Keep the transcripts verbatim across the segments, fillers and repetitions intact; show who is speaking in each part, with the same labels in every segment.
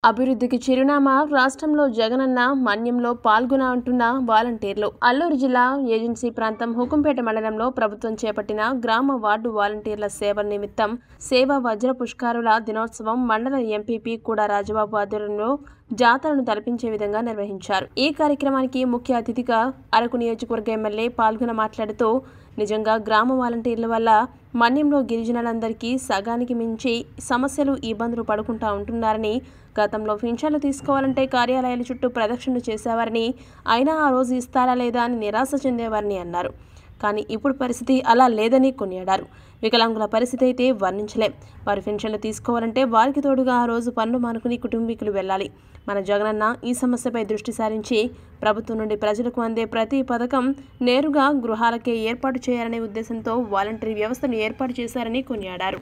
Speaker 1: అభివృద్ధికి చిరునామా రాష్ట్రంలో జగనన్న మన్యంలో పాల్గొన అంటున్న వాలంటీర్లు. అల్లూరు జిల్లా ఏజెన్సీ ప్రాంతం హుకుంపేట మండలంలో ప్రభుత్వం చేపట్టిన గ్రామ వార్డు వాలంటీర్ల సేవ నిమిత్తం సేవా వజ్ర పుష్కారుల దినోత్సవం మండల ఎంపీపీ కూడా రాజబాబు ఆధ్వర్యంలో జాతరను తలపించే విధంగా నిర్వహించారు. ఈ కార్యక్రమానికి ముఖ్య అతిథిగా అరకు నియోజకవర్గ ఎమ్మెల్యే పాల్గొన మాట్లాడుతూ నిజంగా గ్రామ వాలంటీర్ల వల్ల మన్యంలో గిరిజనులందరికీ సగానికి మించి సమస్యలు ఇబ్బందులు పడుకుంటా ఉంటున్నారని, గతంలో పింఛన్లు తీసుకోవాలంటే కార్యాలయాల చుట్టూ ప్రదక్షిణలు చేసేవారని, అయినా ఆ రోజు ఇస్తారా లేదా అని నిరాశ చెందేవారని అన్నారు. కానీ ఇప్పుడు పరిస్థితి అలా లేదని కొనియాడారు. వికలాంగుల పరిస్థితి అయితే వర్ణించలేం. వారి పెన్షన్లు తీసుకోవాలంటే వారికి తోడుగా ఆ రోజు పనులు మానుకుని కుటుంబీకులు వెళ్ళాలి. మన జగనన్న ఈ సమస్యపై దృష్టి సారించి ప్రభుత్వం నుండి ప్రజలకు అందే ప్రతి పథకం నేరుగా గృహాలకే ఏర్పాటు చేయాలనే ఉద్దేశంతో వాలంటరీ వ్యవస్థను ఏర్పాటు చేశారని కొనియాడారు.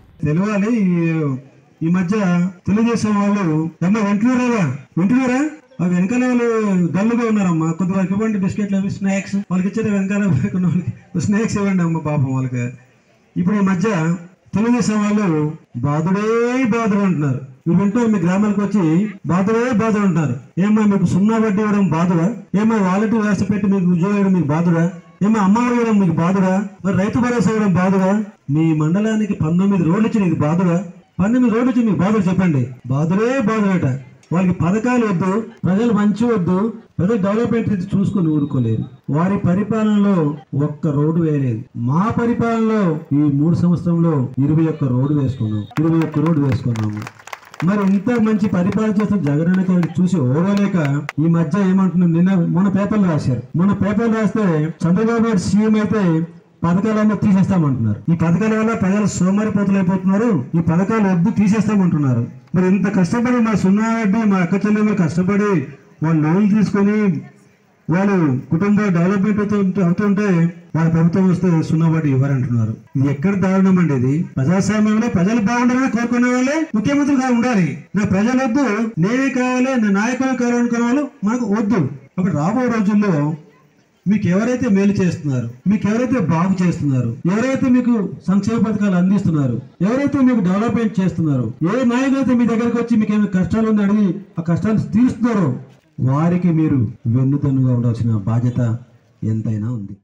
Speaker 2: ఈ మధ్య తెలుగుదేశం వాళ్ళు వింటున్నారా వింటున్నారా ఆ వెనకాల వాళ్ళు డల్లుగా ఉన్నారమ్మా. కొంతవరకు ఇవ్వండి బిస్కెట్లు అవి స్నాక్స్ వాళ్ళకి ఇచ్చేది, వెనకాల వాళ్ళకి స్నాక్స్ ఇవ్వండి అమ్మ పాపం వాళ్ళకి. ఇప్పుడు ఈ మధ్య తెలుగుదేశం వాళ్ళు బాధుడే బాధుడు అంటున్నారు. మీరు వింటారు, మీ గ్రామాలకు వచ్చి బాధుడే బాధుడు అంటారు. ఏమో మీకు సున్నా వడ్డీ ఇవ్వడం బాధుడా? ఏమో వాలంటీర్ వ్యవస్థ పెట్టి మీకు ఉద్యోగం ఇవ్వడం మీకు బాధుడా? ఏమో అమ్మఒడి ఇవ్వడం మీకు బాధుడా? మరి రైతు భరోసా ఇవ్వడం బాధుడా? మీ మండలానికి పంతొమ్మిది రోడ్లు ఇచ్చి నీకు బాధుడా? పంతొమ్మిది రోడ్లు ఇచ్చి మీకు బాధుడు చెప్పండి. బాధుడే బాధుడట. వాళ్ళకి పథకాలు వద్దు, ప్రజలు మంచి వద్దు, ప్రజలు డెవలప్మెంట్ చూసుకొని ఊరుకోలేరు. వారి పరిపాలనలో ఒక్క రోడ్డు వేయలేదు. మా పరిపాలనలో ఈ మూడు సంవత్సరంలో ఇరవై ఒక్క రోడ్డు వేసుకున్నాం ఇరవై ఒక్క రోడ్డు వేసుకున్నాము. మరి ఇంత మంచి పరిపాలన చేస్తున్న జగనన్న చూసి ఓడలేక ఈ మధ్య ఏమంటున్నాం, నిన్న మొన్న పేపర్లు రాశారు. మొన్న పేపర్లు రాస్తే చంద్రబాబు నాయుడు సీఎం అయితే పథకాలన్నీ తీసేస్తామంటున్నారు. ఈ పథకాల వల్ల ప్రజలు సోమరిపోతులు అయిపోతున్నారు. ఈ పథకాలు వద్దు తీసేస్తామంటున్నారు. మరి ఇంత కష్టపడి మా సున్నా వడ్డీ మా అక్క చెల్లెలు కష్టపడి వాళ్ళు లోన్లు తీసుకొని వాళ్ళు కుటుంబ డెవలప్మెంట్ అవుతుంటే వాళ్ళ ప్రభుత్వం వస్తే సున్నా వడ్డీ ఇవ్వరంటున్నారు. ఇది ఎక్కడ దారుణం అండి? ఇది ప్రజాస్వామ్యంలో ప్రజలు బాగుండాలని కోరుకునే వాళ్ళే ముఖ్యమంత్రిగా ఉండాలి. నా ప్రజలు వద్దు, నేనే కావాలి, నా నాయకులు కావాలనుకునే వాళ్ళు మనకు వద్దు. కాబట్టి రాబోయే రోజుల్లో మీకు ఎవరైతే మేలు చేస్తున్నారు, మీకు ఎవరైతే బాగు చేస్తున్నారు, ఎవరైతే మీకు సంక్షేమ పథకాలు అందిస్తున్నారు, ఎవరైతే మీకు డెవలప్మెంట్ చేస్తున్నారు, ఏ నాయకులైతే మీ దగ్గరకు వచ్చి మీకు ఏమైనా కష్టాలు ఉంది అడిగి ఆ కష్టాలు తీరుస్తున్నారో వారికి మీరు వెన్నుదన్నుగా ఉండాల్సిన బాధ్యత ఎంతైనా ఉంది.